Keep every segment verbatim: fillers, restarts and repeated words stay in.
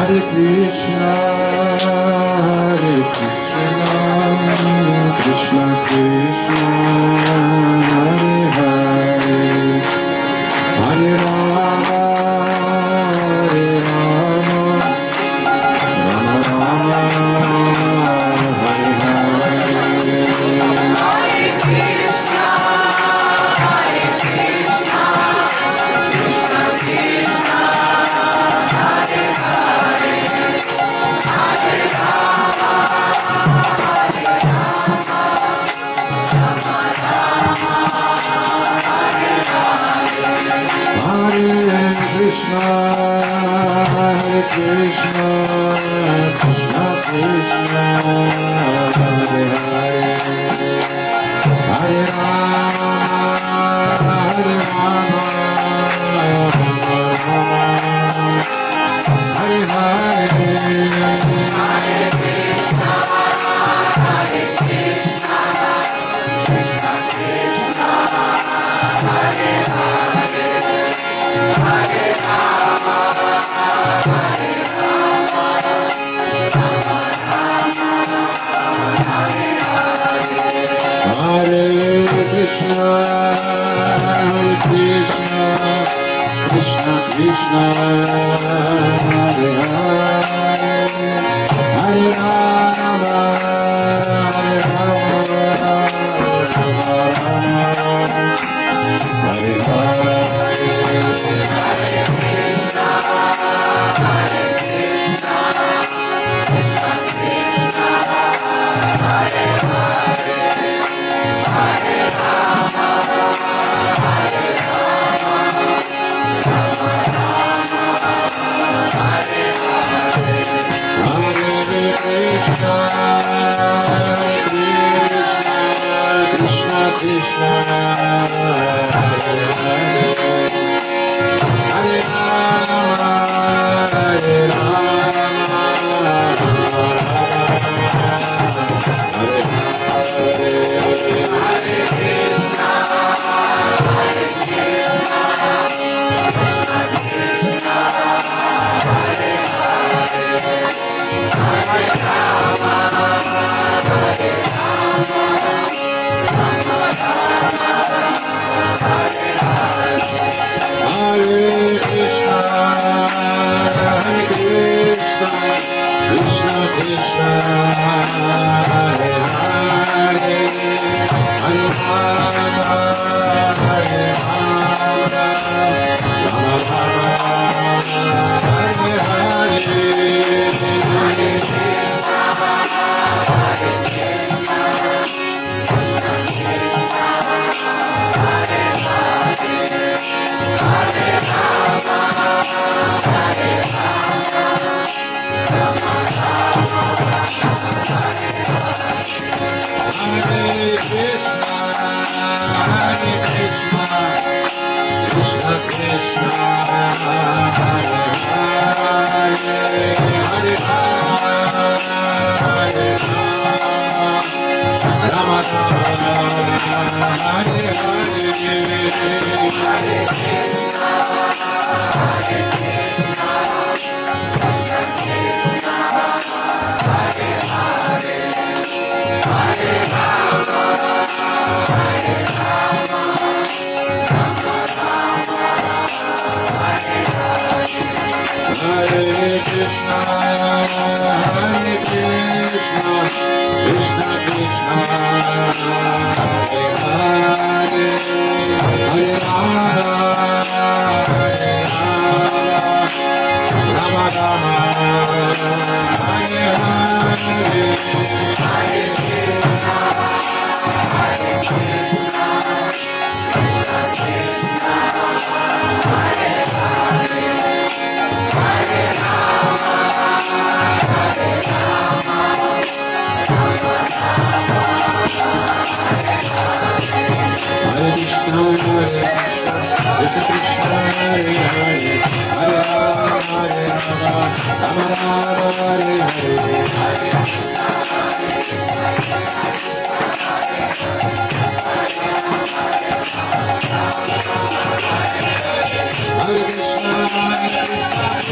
Hare Krishna, Hare Krishna, Krishna Krishna, Hare Hare, Hare Rama, Hare Rama, Rama Rama, Hare Hare. Hare Krishna, Hare Krishna, Krishna Krishna, Hare Hare, Hare Rama, Hare Rama, Rama Rama, Hare Hare. Hare Krishna, Hare Krishna, Krishna Krishna, Hare Hare, Hare Rama, Hare Rama, Rama Rama, Hare Hare. Hare Krishna, Hare Krishna, Krishna Krishna, Hare Hare, Hare Rama, Hare Rama, Rama Rama, Hare Hare. Hare Krishna, Hare Krishna, Krishna Krishna, Hare Hare, Hare Rama, Hare Rama, Rama Rama, Hare Hare. Hare Krishna, Hare Krishna, Krishna Krishna, Hare Hare, Hare Rama, Hare Rama, Rama Rama, Hare Hare. Hare Krishna, Hare Krishna, Krishna Krishna, Hare Hare, Hare Rama, Hare Rama, Rama Rama, Hare Hare. Hare Krishna, Hare Krishna, Krishna Krishna, Hare Hare, Hare Rama, Hare Rama, Rama Rama, Hare Hare. Hare Krishna, Hare Krishna, Krishna Krishna, Hare Hare, Hare Rama, Hare Rama, Rama Rama, Hare Hare. Hare Krishna, Hare Krishna, Krishna Krishna, Hare Hare, Hare Rama, Hare Rama, Rama Rama, Hare Hare. Hare Krishna, Hare Krishna, Krishna Krishna, Hare Hare, Hare Rama, Hare Rama, Rama Rama, Hare Hare. Hare Krishna, Hare Krishna, Krishna Krishna, Hare Hare, Hare Rama, Hare Rama, Rama Rama, Hare Hare. Hare Krishna, Hare Krishna, Krishna Krishna, Hare Hare, Hare Rama, Hare Rama, Rama Rama, Hare Hare. Hare Krishna, Hare Krishna, Krishna Krishna, Hare Hare, Hare Rama, Hare Rama, Rama Rama, Hare Hare. Hare Krishna, Hare Krishna, Krishna Hare Hare, Hare Rama, Hare Rama, Rama Rama, Hare Hare. Hare Krishna, Hare Krishna, Hare Krishna, Hare Krishna,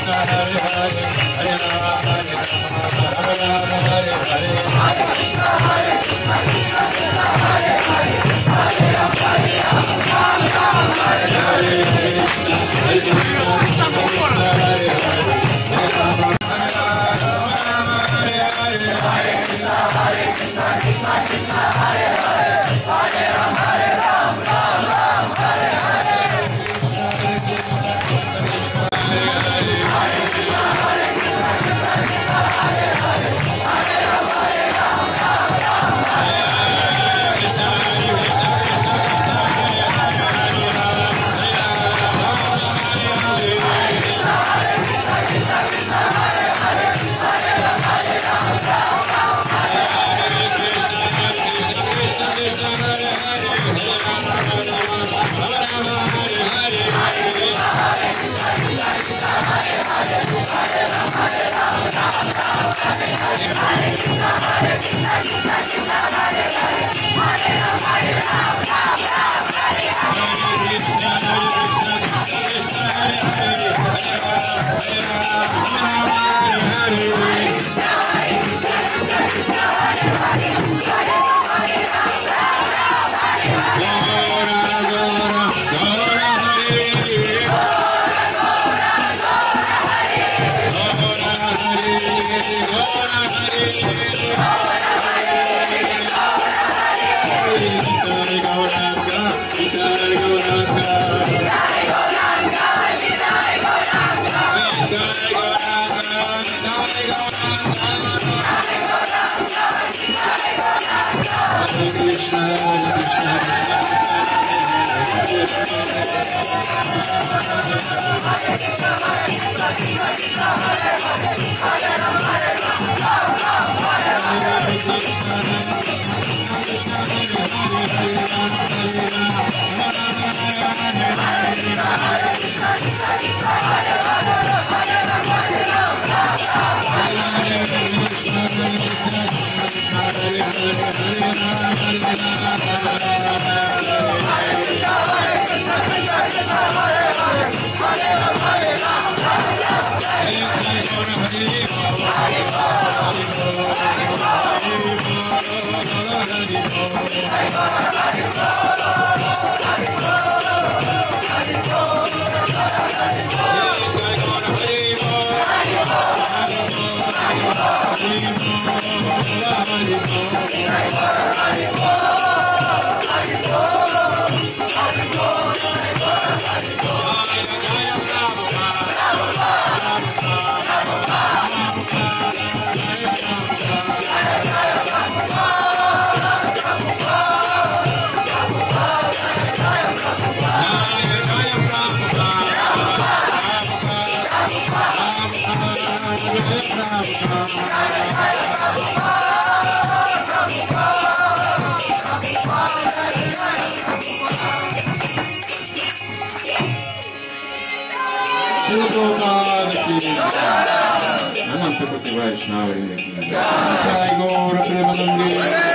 Вайшнава, Гаура Прямананди.